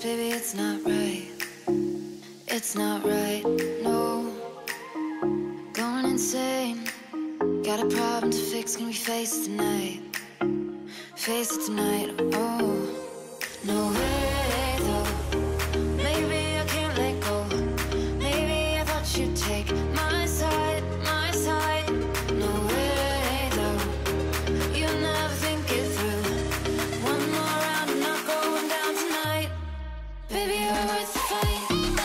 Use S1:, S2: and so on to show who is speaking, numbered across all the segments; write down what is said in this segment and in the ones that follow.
S1: Baby, it's not right. It's not right, no. Going insane. Got a problem to fix, can we face it tonight? Face it tonight, oh. No way, though. Maybe I can't let go. Maybe I thought you'd take my side, my side. No way, though. You never think it through. One more round and not going down tonight. Baby, you're worth the fight.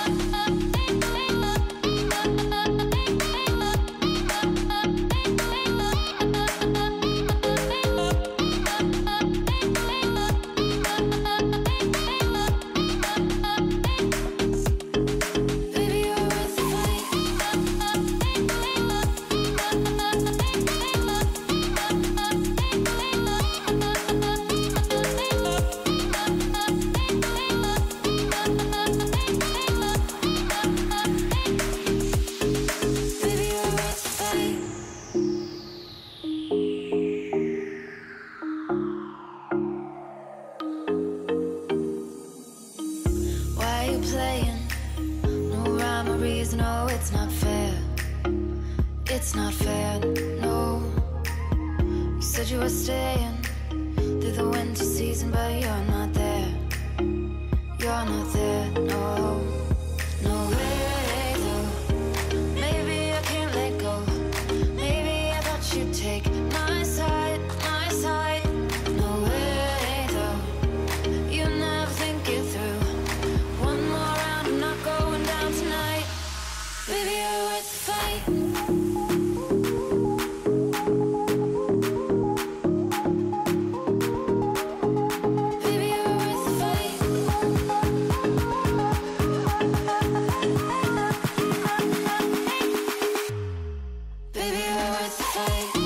S1: No, it's not fair. It's not fair, no. You said you were staying through the winter season, but you're not there. You're not there, no. No way, though. Maybe I can't let go. Maybe I thought you'd take my side, my side. No way, though. You never think it through. One more round, I'm not going down tonight. Baby, you're worth the fight. Baby, you're worth the fight. Baby, you're worth the fight.